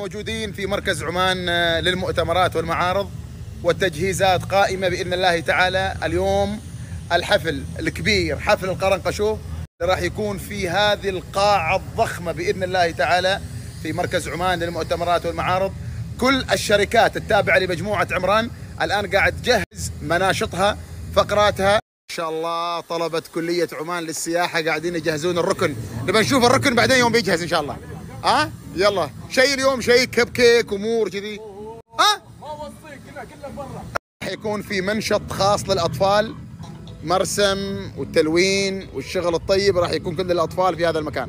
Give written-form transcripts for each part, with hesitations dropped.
موجودين في مركز عمان للمؤتمرات والمعارض، والتجهيزات قائمة بإذن الله تعالى. اليوم الحفل الكبير، حفل القرنقشو، راح يكون في هذه القاعة الضخمة بإذن الله تعالى في مركز عمان للمؤتمرات والمعارض. كل الشركات التابعة لمجموعة عمران الآن قاعد تجهز مناشطها، فقراتها. إن شاء الله طلبة كلية عمان للسياحة قاعدين يجهزون الركن، نبي نشوف الركن بعدين يوم بيجهز إن شاء الله. يلا شيء اليوم شيء كب كيك امور كذي. ما وصيك كله برا. راح يكون في منشط خاص للاطفال، مرسم والتلوين والشغل الطيب، راح يكون كل الاطفال في هذا المكان.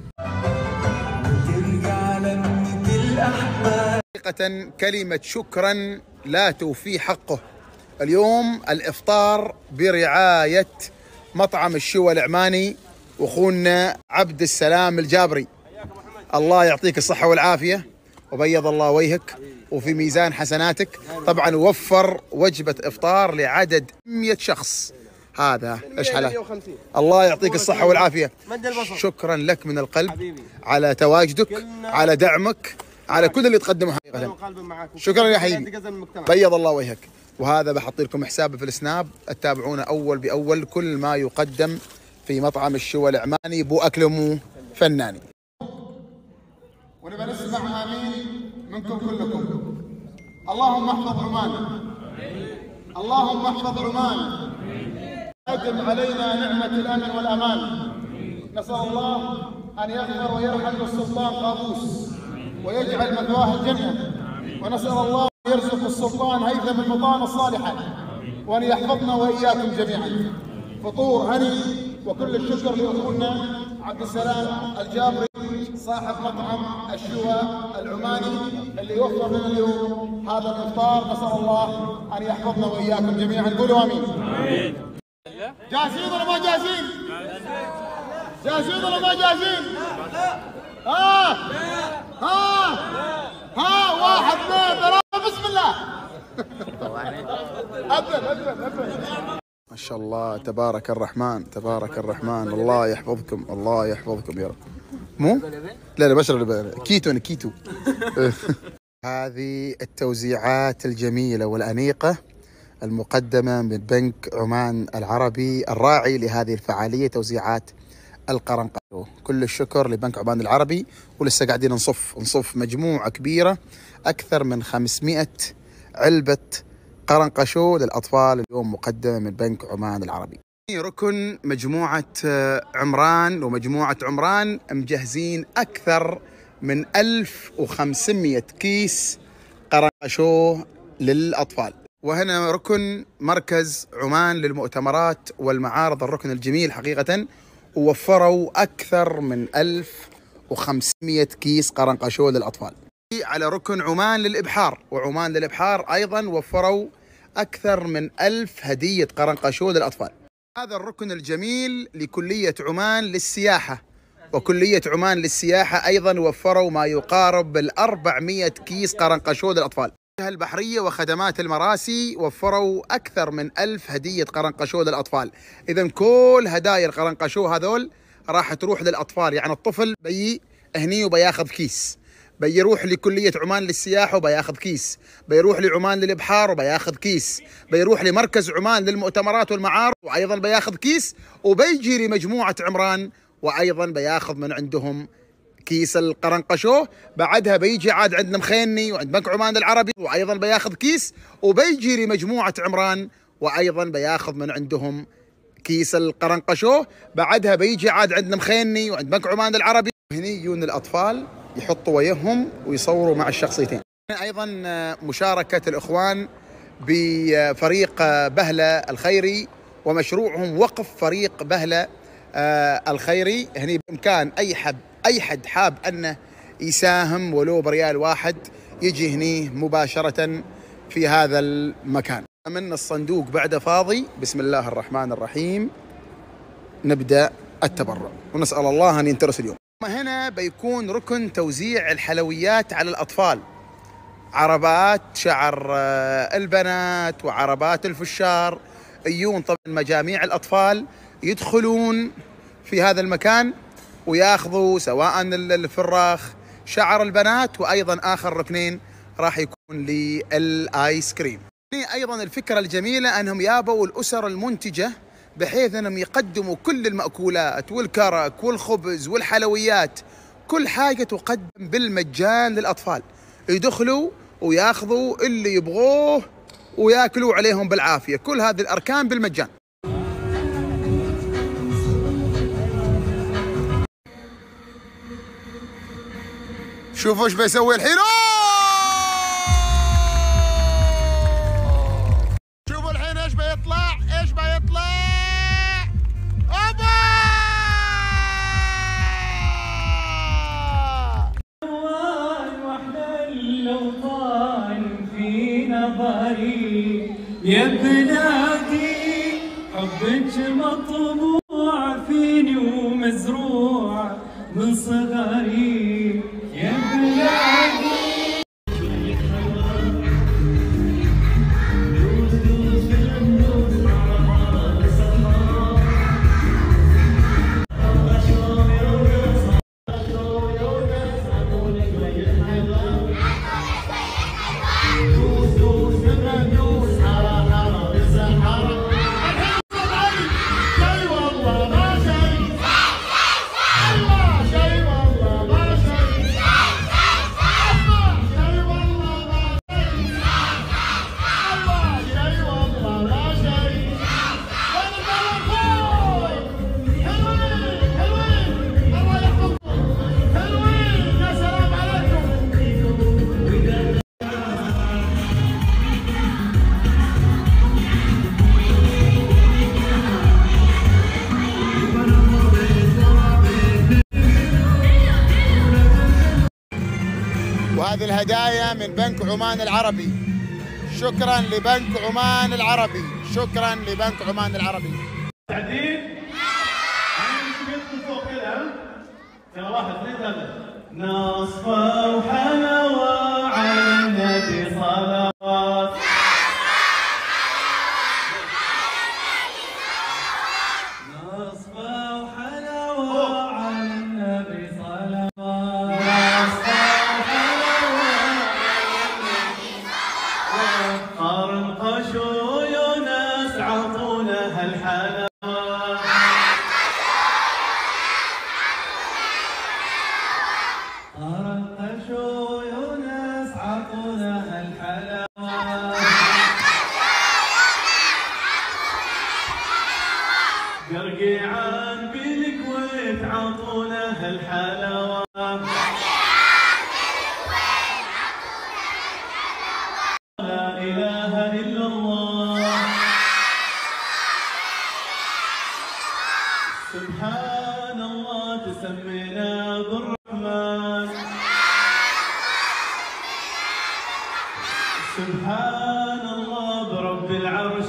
حقيقة كلمة شكرا لا توفي حقه. اليوم الافطار برعاية مطعم الشوى العماني واخونا عبد السلام الجابري، الله يعطيك الصحة والعافية وبيض الله وجهك وفي ميزان حسناتك. طبعا وفر وجبة إفطار لعدد 100 شخص، هذا اشحله. الله يعطيك الصحة والعافية، شكرا لك من القلب على تواجدك، على دعمك، على كل اللي تقدمه حقيقة. شكرا يا حبيبي، بيض الله وجهك. وهذا بحط لكم حسابه في السناب، تتابعونا أول بأول كل ما يقدم في مطعم الشوى العماني، بو أكلمو فناني. ونبى نسمع آمين منكم كلكم. اللهم احفظ عمان، اللهم احفظ عمان، أدم علينا نعمة الأمن والأمان. نسأل الله أن يغفر ويرحم للسلطان قابوس ويجعل مثواه الجنة، ونسأل الله أن يرزق السلطان هيثم البطانة الصالحة، وأن يحفظنا وإياكم جميعا. فطور هني، وكل الشكر لأخونا عبد السلام الجابري صاحب مطعم الشوى العماني اللي وفر لنا اليوم هذا الافطار. نسأل الله أن يحفظنا وإياكم جميعا، قولوا آمين. جاهزين ولا ما جاهزين؟ جاهزين ولا ما جاهزين؟ واحد اثنين ثلاثة، بسم الله. أبدا. ما شاء الله، تبارك الرحمن تبارك الرحمن، الله يحفظكم الله يحفظكم يا رب. مو؟ لا بشرب كيتو. هذه التوزيعات الجميلة والأنيقة المقدمة من بنك عمان العربي الراعي لهذه الفعالية، توزيعات القرنقشو. كل الشكر لبنك عمان العربي، ولسه قاعدين نصف مجموعة كبيرة، أكثر من 500 علبة قرنقشو للأطفال اليوم مقدمة من بنك عمان العربي. ركن مجموعة عمران ومجموعة عمران مجهزين أكثر من 1500 كيس قرنقشو للأطفال. وهنا ركن مركز عمان للمؤتمرات والمعارض، الركن الجميل حقيقة، ووفروا أكثر من 1500 كيس قرنقشو للأطفال. على ركن عمان للإبحار، وعمان للإبحار أيضا وفروا أكثر من 1000 هدية قرنقشو للأطفال. هذا الركن الجميل لكلية عمان للسياحة، وكلية عمان للسياحة أيضا وفروا ما يقارب بال400 كيس قرنقشو للأطفال. البحرية وخدمات المراسي وفروا أكثر من 1000 هدية قرنقشو للأطفال. إذن كل هدايا القرنقشو هذول راح تروح للأطفال، يعني الطفل بي هني وبياخذ كيس، بيروح لكلية عمان للسياحة وبياخذ كيس، بيروح لعمان للإبحار وبياخذ كيس، بيروح لمركز عمان للمؤتمرات والمعارض وأيضا بياخذ كيس، وبيجي لمجموعة عمران وأيضا بياخذ من عندهم كيس القرنقشو. بعدها بيجي عاد عندنا مخيني وعند بنك عمان العربي وأيضا بياخذ كيس، وبيجي لمجموعة عمران وأيضا بياخذ من عندهم كيس القرنقشو. بعدها بيجي عاد عندنا مخيني وعند بنك عمان العربي. هني يجون الأطفال يحطوا وجههم ويصوروا مع الشخصيتين. أيضا مشاركة الإخوان بفريق بهلة الخيري ومشروعهم وقف فريق بهلة الخيري. هني بإمكان أي حد حاب أنه يساهم ولو بريال واحد يجي هني مباشرة في هذا المكان. من الصندوق بعد فاضي. بسم الله الرحمن الرحيم، نبدأ التبرع ونسأل الله أن ينترس اليوم. هنا بيكون ركن توزيع الحلويات على الأطفال، عربات شعر البنات وعربات الفشار، يجون طبعا مجاميع الأطفال يدخلون في هذا المكان وياخذوا سواء الفراخ شعر البنات، وأيضا آخر ركنين راح يكون للآيس كريم. أيضا الفكرة الجميلة أنهم يابوا الأسر المنتجة بحيث أنهم يقدموا كل المأكولات والكرك والخبز والحلويات، كل حاجة تقدم بالمجان للأطفال، يدخلوا وياخذوا اللي يبغوه وياكلوا عليهم بالعافية، كل هذه الأركان بالمجان. شوفوا ايش بيسوي الحين. شوفوا الحين ايش بيطلع، ايش بيطلع. اوبا! واحلى الاوطان في نظري يا بلادي، حبك مطبوع فيني ومزروع من صغري يا بلادي. وهذه الهدايا من بنك عمان العربي. شكرا لبنك عمان العربي، شكرا لبنك عمان العربي. سعدين؟ نمشي فوق كذا. يلا 1 2 3. نصفة وحلاوة على النبي صلوات. نصفة وحلاوة على النبي صلوات. قرنقشوا يونس عطونا هالحلاوة. قرنقشوا يونس عطونا هالحلاوة. قرقيعان بالكويت عطونا هالحلاوة. لا إله إلا الله. سبحان الله تسمينا بالرحمن. سبحان الله برب العرش